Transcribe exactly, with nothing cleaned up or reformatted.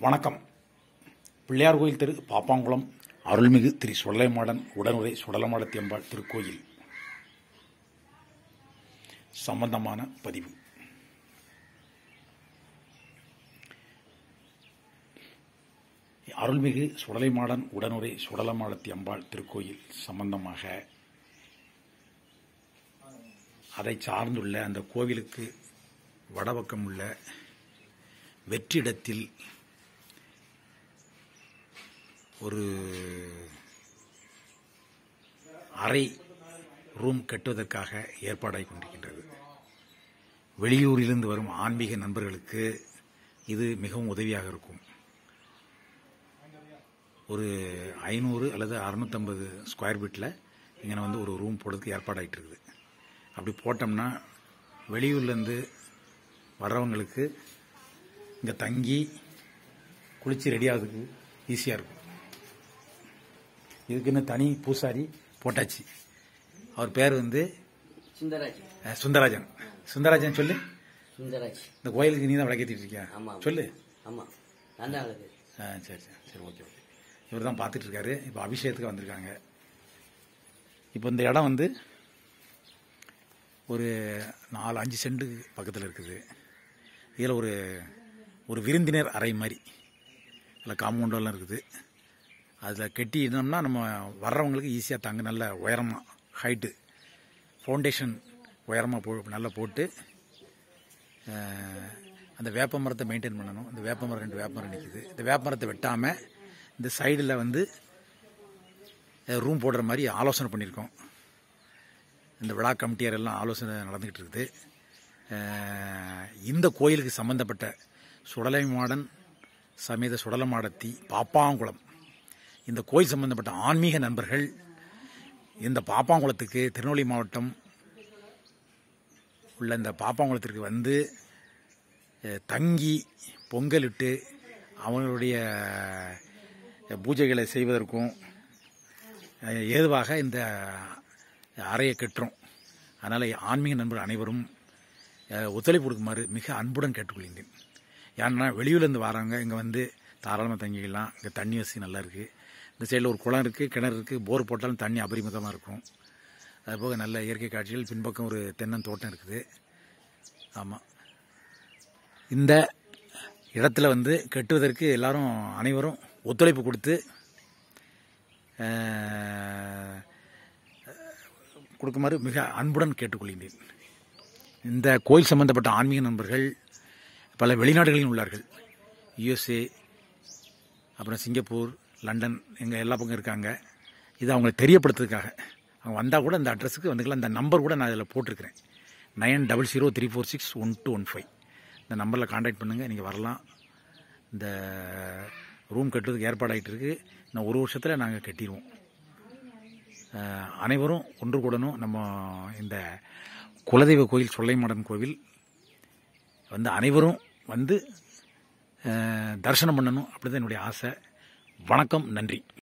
வணக்கம். பிள்ளையார் கோயில் தெரு, பாப்பாங்குளம், அருள்மிகு திரு சுடலைமாடன் உடனுரை சுடலமாடத்தியம்பாள் திருக்கோயில் சம்பந்தமான பதிவு. அருள்மிகு சுடலைமாடன் உடனுரை சுடலமாடத்தியம்பாள் திருக்கோயில் சம்பந்தமாக அதை சார்ந்துள்ள அந்த கோவிலுக்கு வடபக்கம் உள்ள வெற்றிடத்தில் ஒரு அறை ரூம் கட்டுவதற்காக ஏற்பாடாகி கொண்டிருக்கின்றது. வெளியூரிலிருந்து வரும் ஆன்மீக நண்பர்களுக்கு இது மிகவும் உதவியாக இருக்கும். ஒரு ஐநூறு அல்லது அறுநூத்தம்பது ஸ்கொயர் ஃபீட்டில் இங்கே வந்து ஒரு ரூம் போடுறதுக்கு ஏற்பாடாகிட்டு இருக்குது. அப்படி போட்டோம்னா வெளியூர்லேருந்து வர்றவங்களுக்கு இங்கே தங்கி குளித்து ரெடி ஆகிறதுக்கு ஈஸியாக இருக்கும். இதுக்குன்னு தனி பூசாரி போட்டாச்சு. அவர் பேர் வந்து சுந்தரராஜன். சுந்தரராஜன் சுந்தரராஜன் சொல்லு. சுந்தரராஜ். இந்த கோயிலுக்கு நீ தான் விளக்கேற்றிட்டு இருக்கியா? சொல்லு. ஆமாம், ஆ சரி சரி சரி ஓகே ஓகே. இவர் தான் பார்த்துட்டு இருக்காரு. இப்போ அபிஷேகத்துக்கு வந்திருக்காங்க. இப்போ இந்த இடம் வந்து ஒரு நாலு அஞ்சு சென்ட் பக்கத்தில் இருக்குது. இதில் ஒரு ஒரு விருந்தினர் அறை மாதிரி அதில் காம்பவுண்டெல்லாம் இருக்குது. அதில் கட்டினோம்னா நம்ம வர்றவங்களுக்கு ஈஸியாக தங்க, நல்ல உயரமாக ஹைட்டு ஃபவுண்டேஷன் உயரமாக போ நல்லா போட்டு அந்த வேப்ப மரத்தை மெயின்டைன் பண்ணணும். இந்த வேப்ப மரம் ரெண்டு வேப்ப மரம் நிற்குது. இந்த வேப்ப மரத்தை வெட்டாமல் இந்த சைடில் வந்து ரூம் போடுற மாதிரி ஆலோசனை பண்ணியிருக்கோம். இந்த விழா கமிட்டியார் எல்லாம் ஆலோசனை நடந்துக்கிட்டு இருக்குது. இந்த கோயிலுக்கு சம்பந்தப்பட்ட சுடலைமாடன் சமேத சுடலமாடத்தி பாப்பாங்குளம், இந்த கோயில் சம்பந்தப்பட்ட ஆன்மீக நண்பர்கள் இந்த பாப்பாங்குளத்துக்கு, திருநெல்வேலி மாவட்டம் உள்ள இந்த பாப்பாங்குளத்திற்கு வந்து தங்கி பொங்கலிட்டு அவங்களுடைய பூஜைகளை செய்வதற்கும் ஏதுவாக இந்த அறையை கட்டுறோம். அதனால் ஆன்மீக நண்பர்கள் அனைவரும் ஒத்துழைப்பு கொடுக்குமாறு மிக அன்புடன் கேட்டுக்கொள்கின்றேன். ஏன்னா வெளியூர்லேருந்து வராங்க, இங்கே வந்து தாராளமாக தங்கிக்கலாம். இங்கே தண்ணி வசதி நல்லா இருக்குது. இந்த சைடில் ஒரு குளம் இருக்குது, கிணறு இருக்குது. போர் போட்டாலும் தண்ணி அபரிமிதமாக இருக்கும். அதுபோக நல்ல இயற்கை காட்சிகள். பின்பக்கம் ஒரு தென்னந்தோட்டம் இருக்குது. ஆமாம், இந்த இடத்துல வந்து கட்டுவதற்கு எல்லாரும் அனைவரும் ஒத்துழைப்பு கொடுத்து கொடுக்குமாறு மிக அன்புடன் கேட்டுக்கொள்கின்றேன். இந்த கோயில் சம்பந்தப்பட்ட ஆன்மீக நண்பர்கள் பல வெளிநாடுகளில் உள்ளார்கள். யுஎஸ்ஏ, அப்புறம் சிங்கப்பூர், லண்டன், எங்கள் எல்லா பக்கம் இருக்காங்க. இது அவங்களுக்கு தெரியப்படுத்துறதுக்காக அவங்க வந்தால் கூட இந்த அட்ரஸுக்கு வந்துக்கலாம். இந்த நம்பர் கூட நான் இதில் போட்டிருக்கிறேன். Nine double zero three four six one two one five இந்த நம்பரில் கான்டாக்ட் பண்ணுங்கள். நீங்கள் வரலாம். இந்த ரூம் கட்டுறதுக்கு ஏற்பாடாகிட்டு இருக்குது. இன்னும் ஒரு வருஷத்தில் நாங்கள் கட்டிடுவோம். அனைவரும் ஒன்று கூடணும். நம்ம இந்த குலதெய்வ கோயில் சுடலைமாடன் கோவில் வந்து அனைவரும் வந்து தரிசனம் பண்ணணும். அப்படி தான் என்னுடைய ஆசை. வணக்கம், நன்றி.